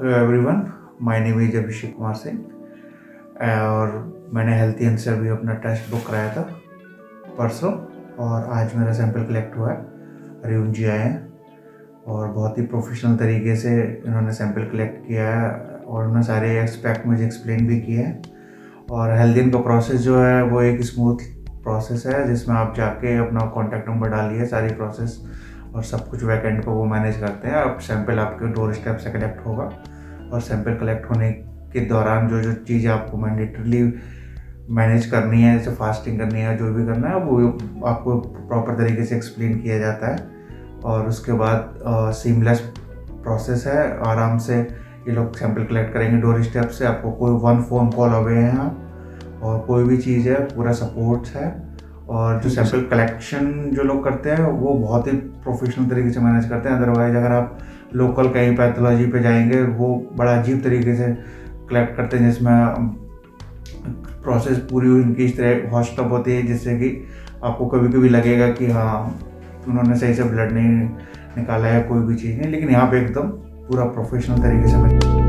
Hello everyone, my name is Abhishek Kumar Singh और मैंने healthy answer भी अपना टेस्ट बुक कराया था परसों और आज मेरा सैंपल कलेक्ट हुआ है। अरुण जी आए हैं और बहुत ही प्रोफेशनल तरीके से इन्होंने सैंपल कलेक्ट किया है और उन्होंने सारे एस्पेक्ट मुझे एक्सप्लेन भी किए हैं। और हेल्थी का प्रोसेस जो है वो एक स्मूथ प्रोसेस है जिसमें आप जाके अपना कॉन्टैक्ट नंबर डालिए, सारी प्रोसेस और सब कुछ बैकएंड पर वो मैनेज करते हैं। अब सैंपल आपके डोर स्टेप से कलेक्ट होगा और सैंपल कलेक्ट होने के दौरान जो जो चीज़ें आपको मैंडेटरली मैनेज करनी है, जैसे फास्टिंग करनी है, जो भी करना है वो आपको प्रॉपर तरीके से एक्सप्लेन किया जाता है। और उसके बाद सीमलेस प्रोसेस है, आराम से ये लोग सैंपल कलेक्ट करेंगे डोर स्टेप से। आपको कोई वन फ़ोन कॉल अवे है यहाँ और कोई भी चीज़ है, पूरा सपोर्ट है। और जो सैंपल कलेक्शन जो लोग करते हैं वो बहुत ही प्रोफेशनल तरीके से मैनेज करते हैं। अदरवाइज अगर आप लोकल कहीं पैथोलॉजी पे जाएंगे वो बड़ा अजीब तरीके से कलेक्ट करते हैं, जिसमें प्रोसेस पूरी इनकी इस तरह हॉस्टअप होती है जिससे कि आपको कभी कभी लगेगा कि हाँ उन्होंने सही से ब्लड नहीं निकाला है, कोई भी चीज़ नहीं। लेकिन यहाँ पे एकदम पूरा प्रोफेशनल तरीके से